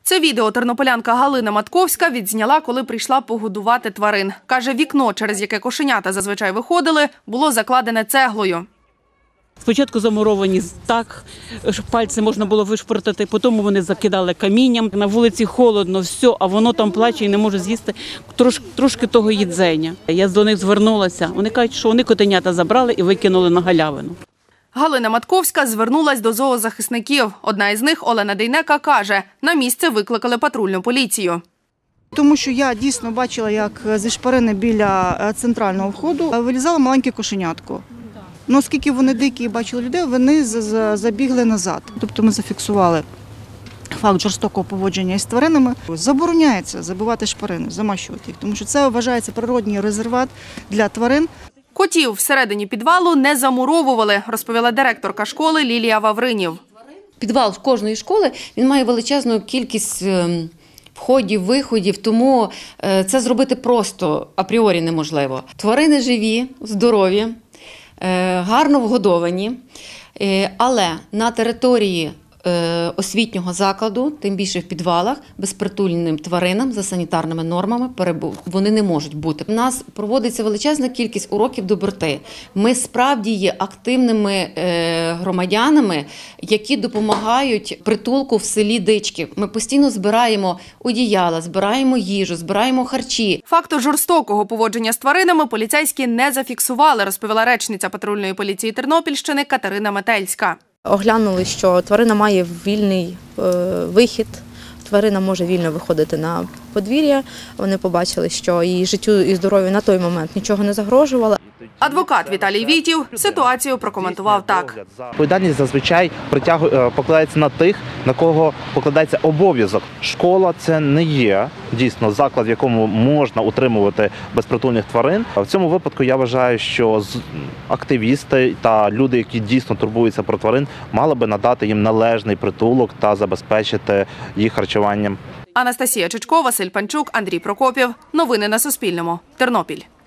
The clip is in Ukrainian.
Це відео тернополянка Галина Матковська відзняла, коли прийшла погодувати тварин. Каже, вікно, через яке кошенята зазвичай виходили, було закладене цеглою. Спочатку замуровані так, щоб пальці можна було вишпортати, потім вони закидали камінням. На вулиці холодно, все, а воно там плаче і не може з'їсти трошки того їдзення. Я до них звернулася, вони кажуть, що вони котенята забрали і викинули на галявину. Галина Матковська звернулась до зоозахисників. Одна із них, Олена Дейнека, каже, на місце викликали патрульну поліцію. Тому що я дійсно бачила, як зі шпарини біля центрального входу вилізало маленьке кошенятко. Ну, оскільки вони дикі і бачили людей, вони забігли назад. Тобто ми зафіксували факт жорстокого поводження із тваринами. Забороняється забивати шпарини, замащувати їх, тому що це вважається природній резерват для тварин. Котів всередині підвалу не замуровували, розповіла директорка школи Лілія Вавринів. Підвал кожної школи, він має величезну кількість входів, виходів, тому це зробити просто апріорі неможливо. Тварини живі, здорові, гарно вгодовані, але на території освітнього закладу, тим більше в підвалах, безпритульним тваринам за санітарними нормами вони не можуть бути. У нас проводиться величезна кількість уроків доброти. Ми справді є активними громадянами, які допомагають притулку в селі Дички. Ми постійно збираємо одіяла, збираємо їжу, збираємо харчі. Факту жорстокого поводження з тваринами поліцейські не зафіксували, розповіла речниця патрульної поліції Тернопільщини Катерина Метельська. Оглянули, що тварина має вільний вихід, тварина може вільно виходити на подвір'я. Вони побачили, що її життю і здоров'ю на той момент нічого не загрожувало. Адвокат Віталій Вітів ситуацію прокоментував так. Відповідальність зазвичай покладається на тих, на кого покладається обов'язок. Школа – це не є дійсно заклад, в якому можна утримувати безпритульних тварин. В цьому випадку я вважаю, що активісти та люди, які дійсно турбуються про тварин, мали би надати їм належний притулок та забезпечити їх харчуванням. Анастасія Чичко, Василь Панчук, Андрій Прокопів. Новини на Суспільному. Тернопіль.